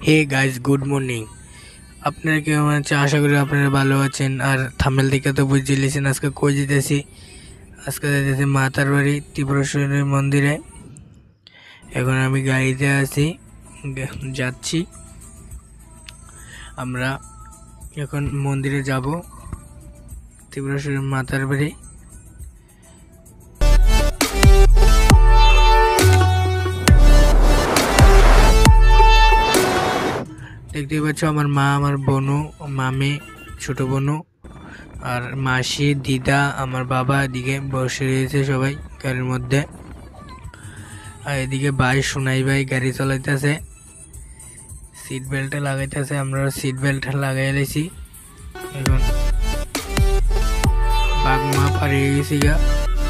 Hey guys, good morning. আপনারা কেমন আছেন? আশা করি আপনারা ভালো আছেন। আর থামেল দেখে তো বুঝে লিছেন আজকে কই যেতেছি। আজকে যেতেছি মাতার বাড়ি ত্রিপুরেশ্বরী মন্দিরে। এখন আমি গাড়িতে আছি, যাচ্ছি। আমরা এখন মন্দিরে যাব, ত্রিপুরেশ্বরী মাতার বাড়ি। দেখতে পাচ্ছ আমার মা, আমার বোনু, মামি, ছোট বোনু আর মাসি, দিদা, আমার বাবা এদিকে বসে রয়েছে সবাই গাড়ির মধ্যে। আর এদিকে ভাই, সোনাই ভাই গাড়ি চালাইতেছে, সিট বেল্ট লাগাইতেছে। আমরা সিট বেল্ট লাগাই লেছি। এখন বাঘ মা পাড়িয়ে গেছি গা,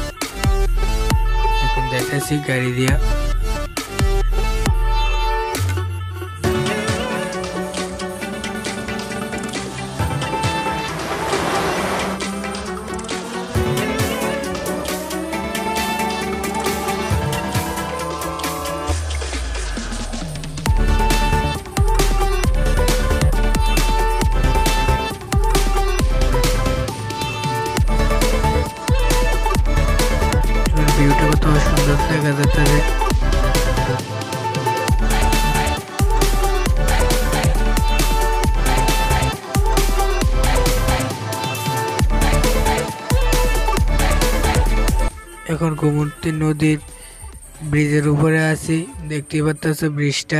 এখন যাইতেছি গাড়ি দিয়া। ভিউটা কত সুন্দর দেখা যাচ্ছে। এখন গোমতী নদীর ব্রিজের উপরে আছি, দেখতে পাচ্ছ ব্রিজটা।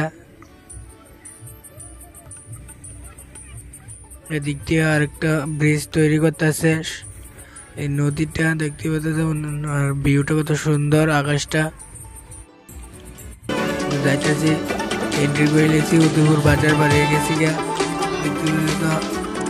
এদিক দিয়ে আরেকটা ব্রিজ তৈরি করতেছে। এই নদীটা দেখতে পাচ্ছ, আর ভিউটা কত সুন্দর, আকাশটা। যাইতেছি, এন্ট্রি করে লেছি, উদয়পুর বাজার বাড়িয়ে গেছি গা। দেখতে পাচ্ছ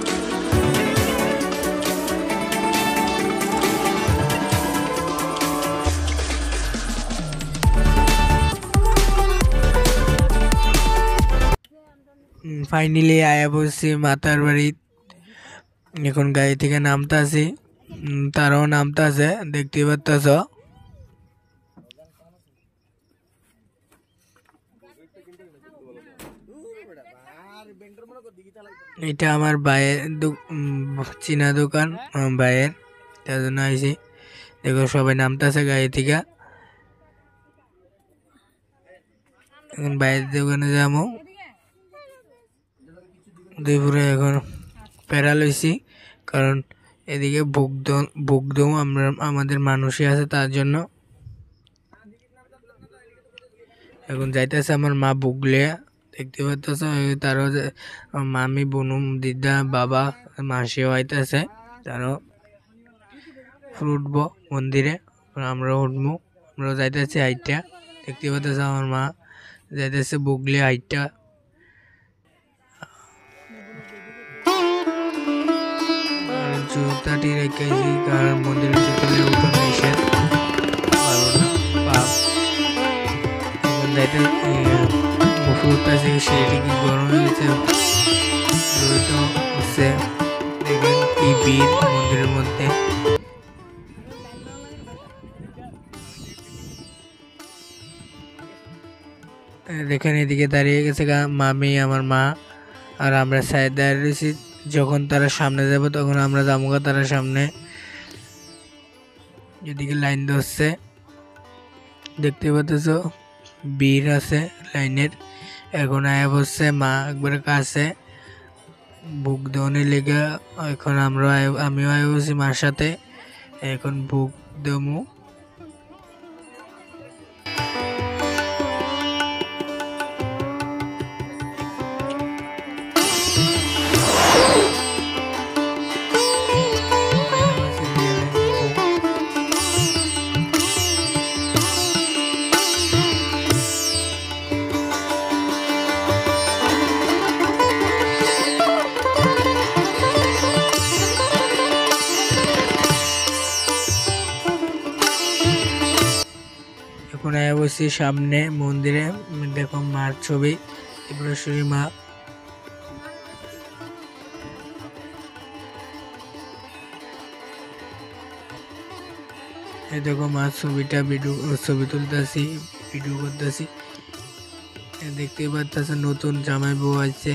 ফাইনালি আয়া বসছি মাতার বাড়ি। এখন গাড়ি থেকে নামতে আছি, তারাও নামতে আছে, দেখতে পাচ্ছ। এটা আমার ভাইয়ের চীনা দোকান, ভাইয়ের, তার জন্য আইছি। দেখো সবাই নামতে আছে গাড়ি থেকে। এখন ভাইয়ের দোকানে যাবো। দুপুরে এখন প্যারা লইছি, কারণ এদিকে বুক দম আমরা আমাদের মানুষই আছে, তার জন্য। এখন যাইতেছে আমার মা বুগলে, দেখতে পাচ্ছ। তারও মামি, বোনু, দিদা, বাবা, মাসিও আইতেছে। তারও উঠবো মন্দিরে, আমরাও উঠবো। আমরাও যাইতেছি হাইটটা, দেখতে পাচ্ছ। আমার মা যাইতেছে বুগলে হাইটটা। জুতাটি রেখেছি, কারণ মন্দিরের ভিতরে উঠোন নিষেধ, ভালো না, পাপ। এখন যাইতে উঠতেছি, সেটি কি গরম হয়েছে, হচ্ছে। দেখবেন কি ভিড় মন্দিরের মধ্যে। দেখেন এদিকে দাঁড়িয়ে গেছে মামি, আমার মা, আর আমরা সাইড দাঁড়িয়ে রয়েছি। যখন তারা সামনে যাব তখন আমরা যাবো তারা সামনে। এদিকে লাইন ধরছে, দেখতে পাচ্ছ ভিড় আছে লাইনের। এখন আয়া বসছে মা একবারে কাছে, বুক দেওয়ানি লেগে। এখন আমিও আয়া বসছি মার সাথে, এখন বুক দেবো। এখন আয়া বসছি সামনে মন্দিরে, দেখো মার ছবি, ত্রিপুরেশ্বরী মা। এই দেখো মার ছবিটা, ছবি তুলতেছি, ভিডিও করতেছি। দেখতে পাচ্ছ নতুন জামাই বউ আছে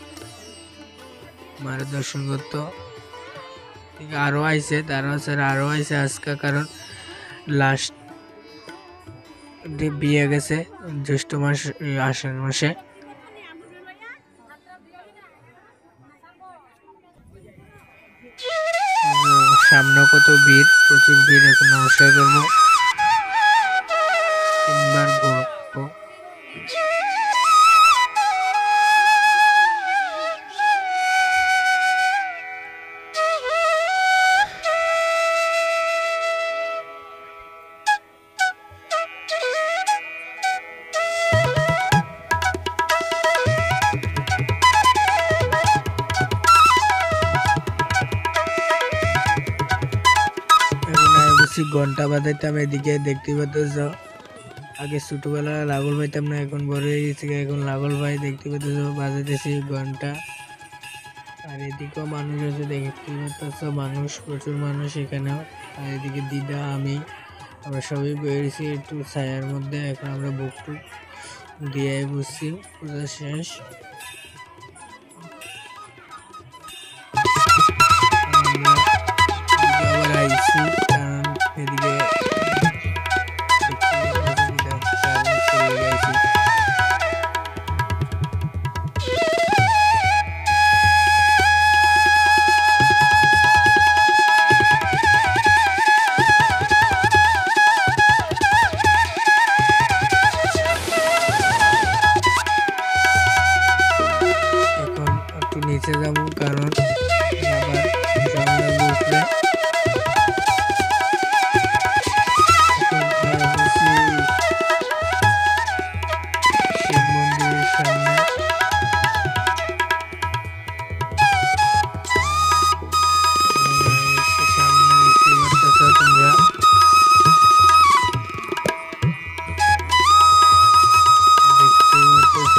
মার দর্শন করতো আরো আইছে তারা আরো আইছে আজকে কারণ লাস্ট বিয়ে গেছে জ্যৈষ্ঠ মাস আষাঢ় মাসে সামনে কত ভিড় প্রচুর ভিড় এখন নমস্কার করবো 3 বার ঘুরবো ঘন্টা বাজাইতাম এদিকে দেখতে পাচ্ছ আগে ছোটবেলা লাগল পাইতাম না এখন বড় হয়ে গেছে এখন লাগল ভাই দেখতে পাচ্ছ বাজাইতেছি ঘন্টা আর এদিকেও মানুষ আছে দেখতে পাচ্ছ মানুষ প্রচুর মানুষ এখানেও আর এদিকে দিদা আমি আমরা সবাই বেরিয়েছি একটু ছায়ার মধ্যে এখন আমরা বুক টুক দিয়ে বুঝছি পূজা শেষ আবার আইছি এদিকে এখন একটু নিচে যাবো কারণ আবার জানলা বুঝলে শিব মন্দিরের সামনে সামনে দেখতে পাচ্ছ তোমরা দেখতে পাচ্ছ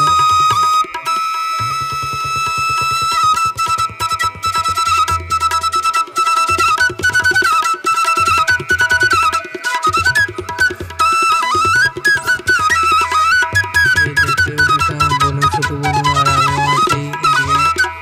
ছোট বোন আর আমিও আছি এদিকে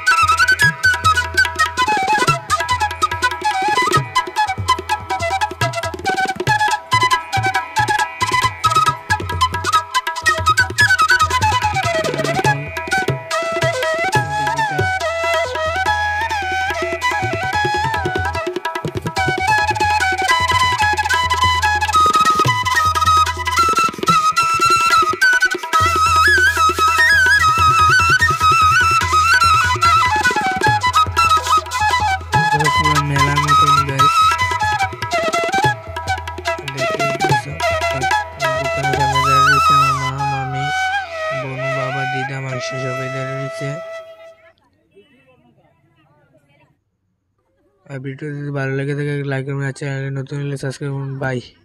মেলার মতন গাইস দোকানের সামনে দাঁড়িয়ে রয়েছে আমার মা মামি বোনু বাবা দিদা মাসি সবাই দাঁড়িয়ে রয়েছে আর ভিডিও যদি ভালো লেগে থাকে লাইক করবেন আর চ্যানেলে নতুন হলে সাবস্ক্রাইব করুন বাই।